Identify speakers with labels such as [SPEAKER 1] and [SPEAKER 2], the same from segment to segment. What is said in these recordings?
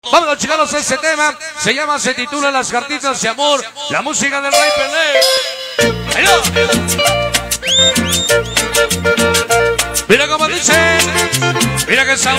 [SPEAKER 1] Vamos chicos, ese tema se titula Las cartitas de amor, la música del Rey Pelé. Mira cómo dice, mira qué sabor.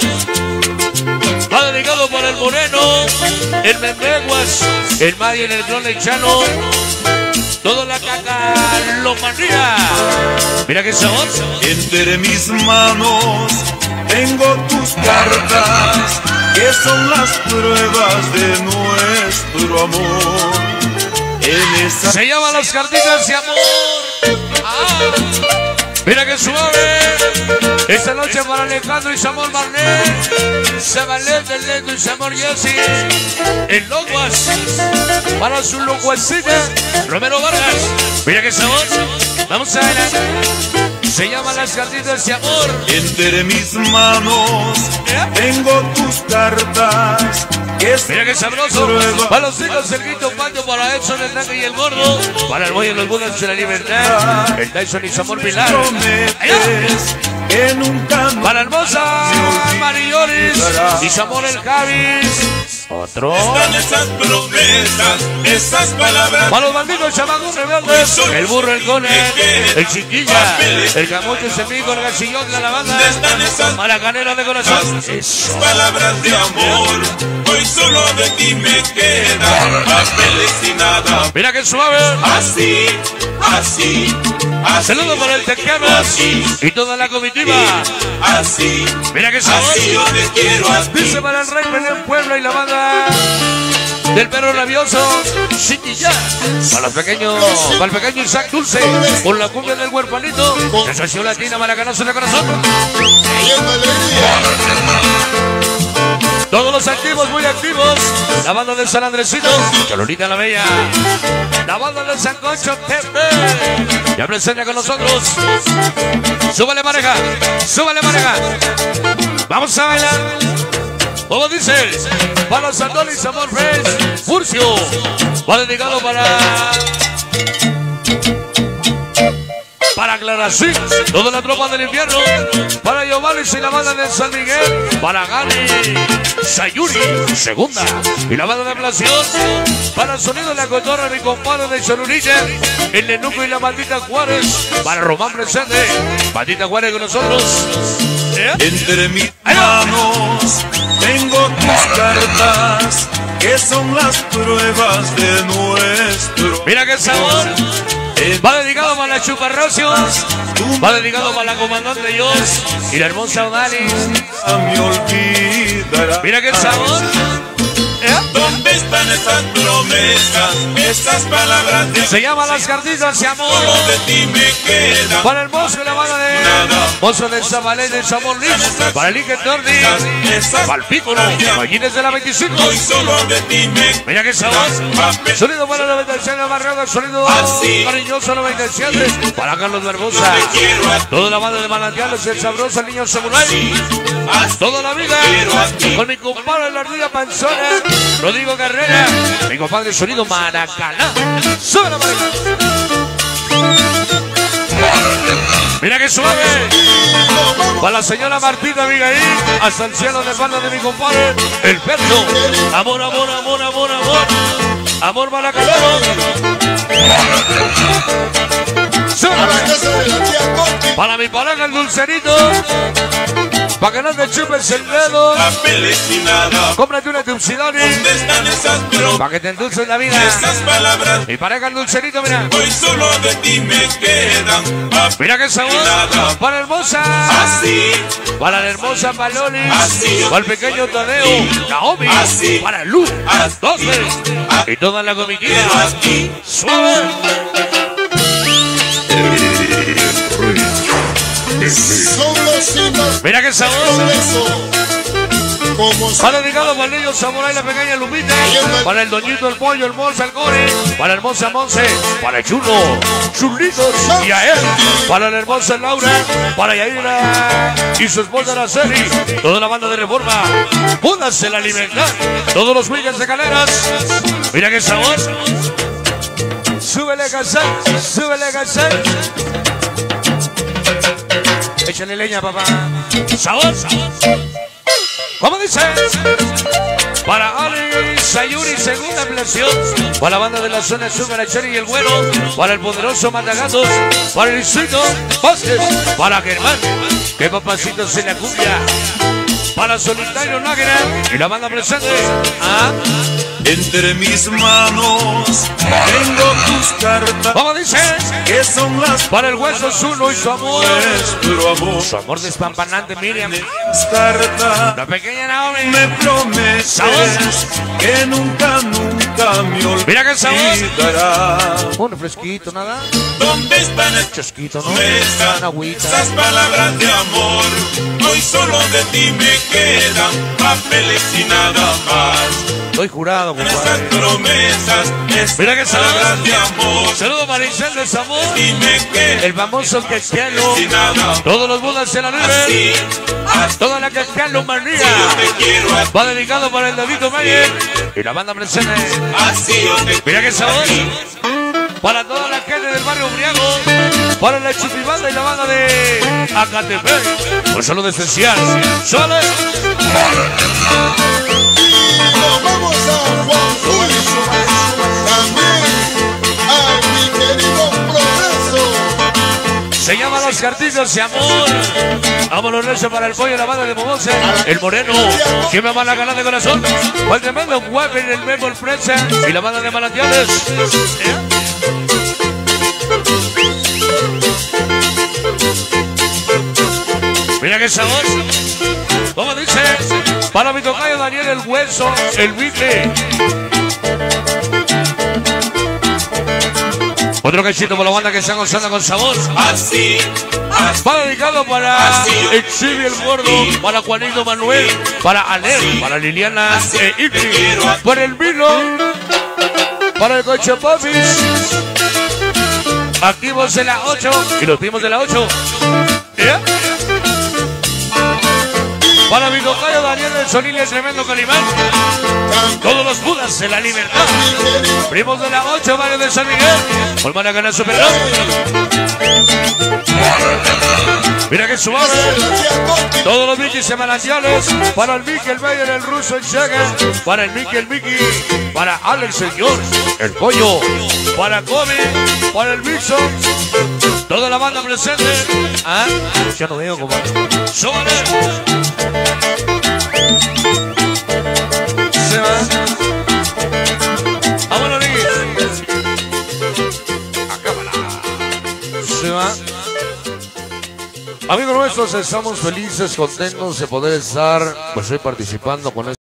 [SPEAKER 1] Va dedicado por el Moreno, el Membeguas, el Madi, el clon lechano, toda la cacalomanía. Mira qué sabor.
[SPEAKER 2] Entre mis manos tengo tus cartas, que son las pruebas de nuestro amor. En esa
[SPEAKER 1] se llaman Las cartitas de amor. Mira que suave. Esta noche para Alejandro y Samuel Marnet, Sabalet, el Leto y Samuel Jessy, el Loguas, para su locuacita, Romero Vargas. Mira que sabor. Vamos a ver. Se llaman Las cartitas de amor.
[SPEAKER 2] entre mis manos tengo tus cartas, que son
[SPEAKER 1] Mira que sabroso.
[SPEAKER 2] pruebas
[SPEAKER 1] Para los hijos, el Quito Paño, para Edson, el Tanque y el Gordo, para el Boy y los Budas de la Libertad, el Tyson y Samuel Pilar.
[SPEAKER 2] prometes que nunca
[SPEAKER 1] Para hermosa Marioris y Samuel el Javis. Otro.
[SPEAKER 2] están esas promesas, esas palabras.
[SPEAKER 1] Para los bandidos chamacos rebeldes, el Burro, el Cone, el Chiquilla, el Camucho, el Semico, el Gachillón de la banda,
[SPEAKER 2] Están esas
[SPEAKER 1] para Canela de corazón. Eso.
[SPEAKER 2] palabras de amor. Hoy solo de ti me queda papeles y nada.
[SPEAKER 1] Mira que suave.
[SPEAKER 2] Así, así, así.
[SPEAKER 1] Saludos para el Tequemas y toda la comitiva.
[SPEAKER 2] Así,
[SPEAKER 1] Mira que sabor.
[SPEAKER 2] así yo te quiero a ti.
[SPEAKER 1] Dice para el Rey Pelé Puebla y la banda del Perro Rabioso, Chiquilla. Para el pequeño Isaac Dulce, con la cumbia del huerfanito, de Sociedad Latina, Maracanazo de corazón. Todos los activos, muy activos. La banda del San Andresito, Chololita la Bella. La banda del San Concho, Pepe. Ya presenta con nosotros. Súbale pareja, súbale pareja. Vamos a bailar. ¿Cómo dice? Para Sandón y Samor Fresh, Furcio. Va dedicado para Clarasí, toda la tropa del infierno, para Giovanni y la banda de San Miguel, para Gani, Sayuri, segunda, y la banda de Plación, para el sonido de la cotorra, mi compadre de Cholulilla, el Nenuco y la maldita Juárez, para Román presente, maldita Juárez con nosotros.
[SPEAKER 2] Entre mis manos tengo tus cartas, que son las pruebas de nuestro.
[SPEAKER 1] Mira qué sabor. Va dedicado para la Chuparrocios, va dedicado para la comandante Dios y la hermosa Odalis.
[SPEAKER 2] Me olvidará.
[SPEAKER 1] Mira qué sabor.
[SPEAKER 2] ¿Dónde están esas promesas, esas palabras de
[SPEAKER 1] Se llama Las cartitas de amor.
[SPEAKER 2] solo de ti me queda?
[SPEAKER 1] Para el mozo y la banda de mozo de Zabalé de Sabor Lich, para el Ike Tordi, para el Pícolo, Gallines de la 25.
[SPEAKER 2] Hoy solo de ti me
[SPEAKER 1] Mira qué sabor. Sonido para 97 de Barrera, sonido cariñoso 97 para Carlos Barbosa. Toda la banda de Manantiales, el sabroso, el niño Samurai. Toda la vida con mi compadre la ardilla Panzona, Rodrigo Carrera, mi compadre sonido Maracaná. Sube la pareja. Mira que suave. Para la señora Martita Abigail, hasta el cielo de banda de mi compadre, el perro. Amor, amor, amor, amor, amor. Amor Maracaná. Para mi pareja el dulcerito, para que no te chupes el dedo,
[SPEAKER 2] papeles y nada.
[SPEAKER 1] cómprate una Tupsidoni,
[SPEAKER 2] ¿Dónde están esas promesas,
[SPEAKER 1] para que te endulces la vida.
[SPEAKER 2] esas palabras?
[SPEAKER 1] Mi pareja el dulcerito, mira.
[SPEAKER 2] Hoy solo de ti me quedan papeles
[SPEAKER 1] Mira qué sabor.
[SPEAKER 2] y nada.
[SPEAKER 1] Para hermosa,
[SPEAKER 2] Así,
[SPEAKER 1] para la hermosa Palones,
[SPEAKER 2] Así.
[SPEAKER 1] para el pequeño Tadeo, Naomi,
[SPEAKER 2] Así.
[SPEAKER 1] para Luz,
[SPEAKER 2] Así.
[SPEAKER 1] 12 y toda la comitiva.
[SPEAKER 2] quiero a ti.
[SPEAKER 1] Suave. Mira qué sabor. Para dedicado para el niño Samurai, la pequeña Lupita, para el doñito, el pollo, el Monza, el Core, para la hermosa Monse, para el Chulo, Chulitos y a él, para la hermosa Laura, para Yaira y su esposa Araceli, toda la banda de Reforma, Múdase la libertad, todos los Wiggins de Caleras. Mira qué sabor. Súbele cassette, súbele cassette. Échale leña, papá. Sabor, sabor. ¿Cómo dice? jubilación. Para la banda de la zona sur, para Cherry y el Güero. Para el poderoso Matagatos. Para el distrito Vázquez. Para Germán. Que papacitos en la cumbia. Para Solitario Nájera. Y la banda presente.
[SPEAKER 2] Entre mis manos tengo tus cartas.
[SPEAKER 1] Vamos, dice.
[SPEAKER 2] Que son las
[SPEAKER 1] Para el Hueso Zulo y su amor.
[SPEAKER 2] nuestro amor.
[SPEAKER 1] Su amor despampanante, Miriam.
[SPEAKER 2] Las cartas
[SPEAKER 1] La pequeña Naomi.
[SPEAKER 2] me prometes que nunca me
[SPEAKER 1] Mira que sabor.
[SPEAKER 2] olvidarás.
[SPEAKER 1] Un fresquito, nada.
[SPEAKER 2] ¿Dónde están
[SPEAKER 1] Chasquito, ¿no?
[SPEAKER 2] esas,
[SPEAKER 1] Una agüita.
[SPEAKER 2] esas palabras de amor? Hoy solo de ti me quedan papeles y nada más.
[SPEAKER 1] Estoy jurado,
[SPEAKER 2] Esas
[SPEAKER 1] compadre.
[SPEAKER 2] promesas, esas
[SPEAKER 1] Mira que sabor.
[SPEAKER 2] palabras de amor.
[SPEAKER 1] Saludo Maricel de Zamor.
[SPEAKER 2] Y me quedan
[SPEAKER 1] El famoso Cristiano.
[SPEAKER 2] y nada.
[SPEAKER 1] Todos los budas se la
[SPEAKER 2] Así,
[SPEAKER 1] libre.
[SPEAKER 2] así
[SPEAKER 1] Toda la Cristiano manía.
[SPEAKER 2] yo te quiero,
[SPEAKER 1] Va dedicado para el David Mayer. Y la banda presente.
[SPEAKER 2] así yo te
[SPEAKER 1] Mira que
[SPEAKER 2] quiero.
[SPEAKER 1] sabor. Para toda la gente del barrio Briago. Para la chupibanda y la banda de Acatepec. Un saludo especial. ¡Sole!
[SPEAKER 3] Nos vamos a Juan Luis, también a mi querido Progreso.
[SPEAKER 1] Se llama Los Cartillos de Amor. Vámonos recio para el pollo y la banda de Momosa. El Moreno. ¿Quién me va a ganar de corazón? O el tremendo guapo en el Memo el Prensa. Y la banda de Manantiales. Mira qué sabor. ¿Cómo dice? Para mi tocayo Daniel el Hueso, el Bicle. Otro cachito por la banda que está gozando con sabor.
[SPEAKER 2] Así, así.
[SPEAKER 1] Va dedicado para el Chibi el Gordo, para Juanito Manuel, para Aler, para Liliana e Ivy, para el Vino, para el Coche Popis. Activos de la 8 y los primos de la 8. ¿Yeah? Para mi tocayo Daniel del Solín y el tremendo Calimán. Todos los budas de la libertad. Primos de la 8, barrio de San Miguel. Por Maracaná Superón. Mira que suave. Todos los Mickey semanales. Para el Mickey, el Bayer, el Ruso, el Chaga. Para el Mickey. Para Alex, el George, el Pollo. Para Kobe. Para el Mixo. Toda la banda presente. Ya no veo, compadre. ¡Súbale! Se va. Vámonos, Nick. Acábala. Se va. Amigos nuestros, estamos felices, contentos de poder estar, pues, hoy participando con